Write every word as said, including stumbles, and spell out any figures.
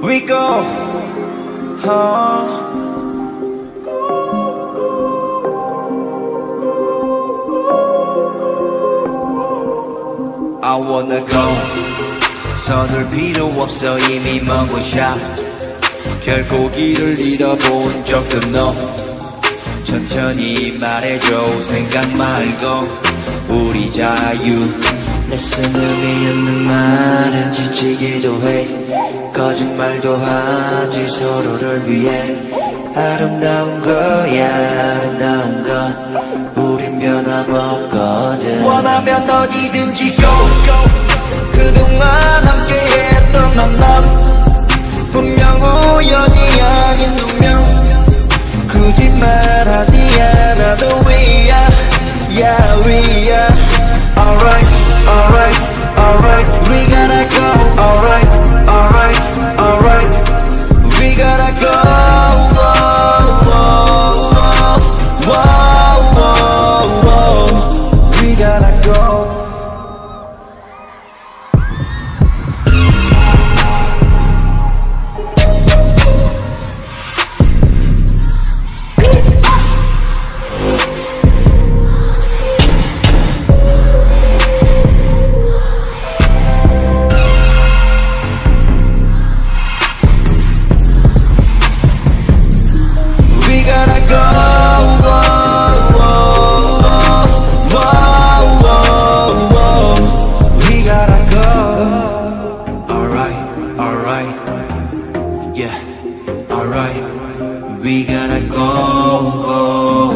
we go. Oh. I wanna go. 서둘 필요 없어 이미 먼 곳이야. 결코 길을 잃어본 적은 없. 천천히 말해줘 생각 말고 우리 자유. 내 쓴 의미 없는 말은 지치기도 해. 거짓말도 하지 서로를 위해. 아름다운 거야 아름다운 건 우린 변함없거든. 원하면 어디든지 go. 그동안 함께했던 만남 분명 우연이 아닌 운명. 거짓말하지 않아도 we are, yeah we are. Alright, alright, alright, we gotta go. Alright, alright, alright, we gotta go. Whoa, whoa, whoa, whoa, whoa, we gotta go. Yeah, alright, we gotta go.